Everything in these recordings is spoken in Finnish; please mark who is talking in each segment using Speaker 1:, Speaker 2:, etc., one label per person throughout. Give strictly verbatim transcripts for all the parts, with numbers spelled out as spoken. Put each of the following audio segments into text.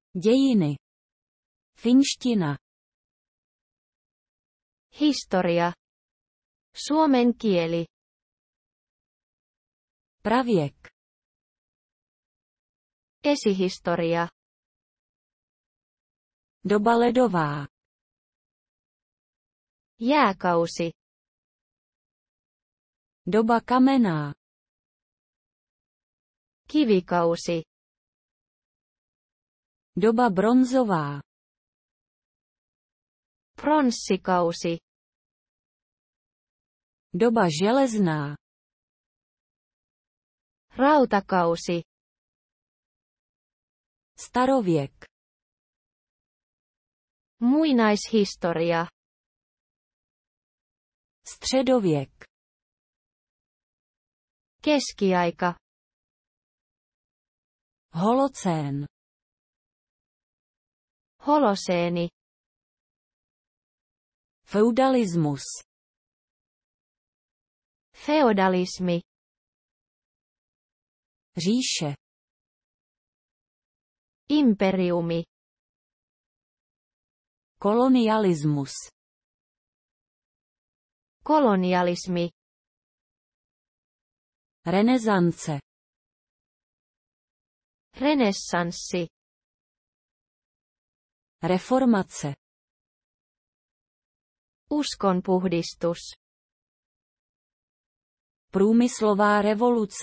Speaker 1: Dějiny. Finština.
Speaker 2: Historia. Suomen kieli.
Speaker 1: Pravěk.
Speaker 2: Esihistoria.
Speaker 1: Doba ledová.
Speaker 2: Jääkausi.
Speaker 1: Doba kamenná.
Speaker 2: Kivikausi.
Speaker 1: Doba bronzová.
Speaker 2: Pronssikausi.
Speaker 1: Doba železná.
Speaker 2: Rautakausi.
Speaker 1: Starověk.
Speaker 2: Muinaishistoria.
Speaker 1: Středověk.
Speaker 2: Keskiaika.
Speaker 1: Holocén.
Speaker 2: Holoseeni.
Speaker 1: Feudalismus.
Speaker 2: Feodalismi.
Speaker 1: Říše.
Speaker 2: Imperiumi.
Speaker 1: Kolonialismus.
Speaker 2: Kolonialismi.
Speaker 1: Renesance.
Speaker 2: Renessanssi.
Speaker 1: Reformace.
Speaker 2: Uskonpuhdistus.
Speaker 1: Průmyslová revoluce.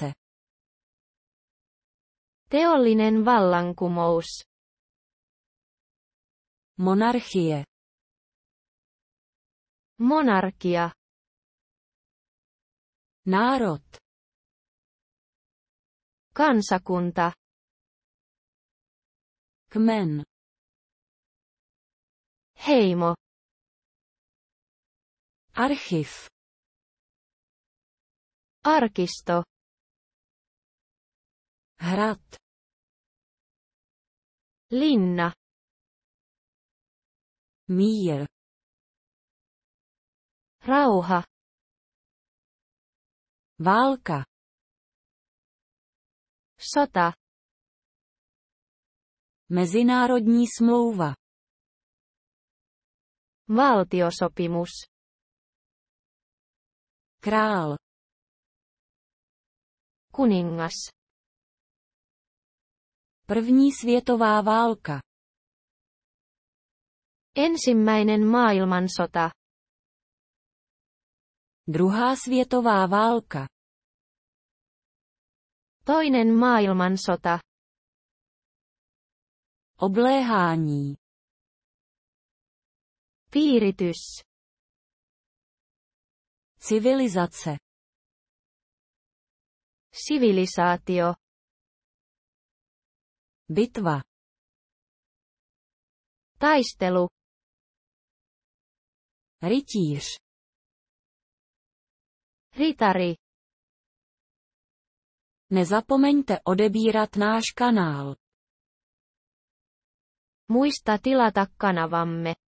Speaker 2: Teollinen vallankumous.
Speaker 1: Monarchie.
Speaker 2: Monarkia.
Speaker 1: Národ.
Speaker 2: Kansakunta.
Speaker 1: Kmen.
Speaker 2: Heimo.
Speaker 1: Archiv.
Speaker 2: Arkisto.
Speaker 1: Hrad.
Speaker 2: Linna.
Speaker 1: Mír.
Speaker 2: Rauha.
Speaker 1: Válka.
Speaker 2: Sota.
Speaker 1: Mezinárodní smlouva.
Speaker 2: Valtiosopimus.
Speaker 1: Král.
Speaker 2: Kuningas.
Speaker 1: První světová válka.
Speaker 2: Ensimmäinen maailmansota.
Speaker 1: Druhá světová válka.
Speaker 2: Toinen maailmansota.
Speaker 1: Obléhání.
Speaker 2: Piiritys.
Speaker 1: Civilizace.
Speaker 2: Sivilisaatio.
Speaker 1: Bitva.
Speaker 2: Taistelu.
Speaker 1: Rytíř.
Speaker 2: Ritari.
Speaker 1: Nezapomeňte odebírat náš kanál.
Speaker 2: Muista tilata kanavamme.